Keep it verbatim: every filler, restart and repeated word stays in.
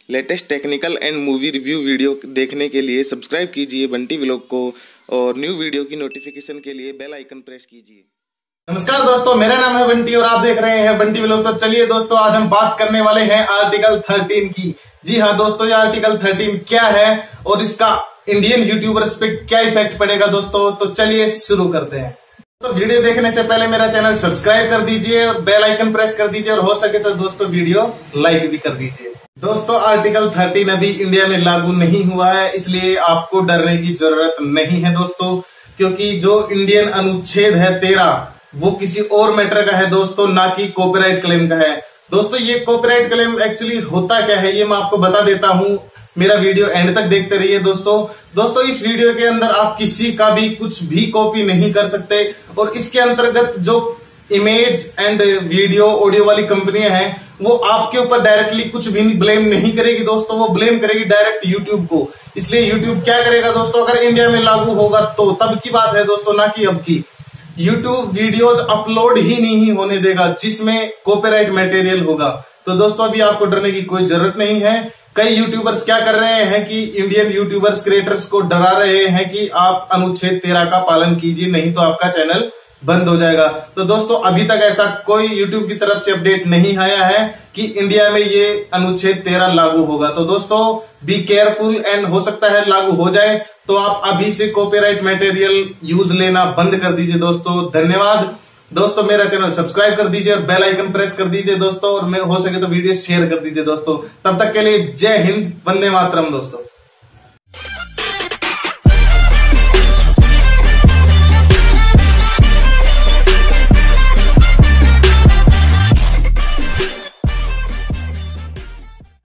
Latest technical and movie review video देखने के लिए सब्सक्राइब कीजिए बंटी व्लॉग को और न्यू वीडियो की नोटिफिकेशन के लिए बेल आइकन प्रेस कीजिए। नमस्कार दोस्तों, मेरा नाम है बंटी और आप देख रहे हैं बंटी व्लॉग। तो चलिए दोस्तों, आज हम बात करने वाले हैं आर्टिकल थर्टीन की। जी हाँ दोस्तों, ये आर्टिकल थर्टीन क्या है और इसका इंडियन यूट्यूबर्स पे क्या इफेक्ट पड़ेगा दोस्तों। तो चलिए शुरू करते हैं। तो वीडियो देखने से पहले मेरा चैनल सब्सक्राइब कर दीजिए और बेल आइकन प्रेस कर दीजिए और हो सके तो दोस्तों वीडियो लाइक भी कर दीजिए। दोस्तों, आर्टिकल थर्टीन अभी इंडिया में लागू नहीं हुआ है, इसलिए आपको डरने की जरूरत नहीं है दोस्तों, क्योंकि जो इंडियन अनुच्छेद है तेरह वो किसी और मैटर का है दोस्तों, ना कि कॉपीराइट क्लेम का है। दोस्तों, ये कॉपीराइट क्लेम एक्चुअली होता क्या है ये मैं आपको बता देता हूँ। मेरा वीडियो एंड तक देखते रहिए दोस्तों। दोस्तों, इस वीडियो के अंदर आप किसी का भी कुछ भी कॉपी नहीं कर सकते और इसके अंतर्गत जो इमेज एंड वीडियो ऑडियो वाली कंपनियां हैं वो आपके ऊपर डायरेक्टली कुछ भी ब्लेम नहीं करेगी दोस्तों, वो ब्लेम करेगी डायरेक्ट यूट्यूब को। इसलिए यूट्यूब क्या करेगा दोस्तों, अगर इंडिया में लागू होगा तो तब की बात है दोस्तों, ना कि अब की। यूट्यूब वीडियोज अपलोड ही नहीं होने देगा जिसमें कॉपीराइट मटेरियल होगा। तो दोस्तों, अभी आपको डरने की कोई जरूरत नहीं है। कई यूट्यूबर्स क्या कर रहे हैं कि इंडियन यूट्यूबर्स क्रिएटर्स को डरा रहे हैं कि आप अनुच्छेद तेरह का पालन कीजिए, नहीं तो आपका चैनल बंद हो जाएगा। तो दोस्तों, अभी तक ऐसा कोई यूट्यूब की तरफ से अपडेट नहीं आया है कि इंडिया में ये अनुच्छेद तेरह लागू होगा। तो दोस्तों, बी केयरफुल एंड हो सकता है लागू हो जाए तो आप अभी से कॉपीराइट मटेरियल यूज लेना बंद कर दीजिए दोस्तों। धन्यवाद दोस्तों, मेरा चैनल सब्सक्राइब कर दीजिए और बेल आइकन प्रेस कर दीजिए दोस्तों, और मैं हो सके तो वीडियो शेयर कर दीजिए दोस्तों। तब तक के लिए जय हिंद, वंदे मातरम दोस्तों।